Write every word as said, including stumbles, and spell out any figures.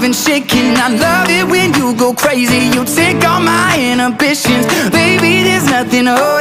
moving, shaking. I love it when you go crazy. You take all my inhibitions. Baby, there's nothing holding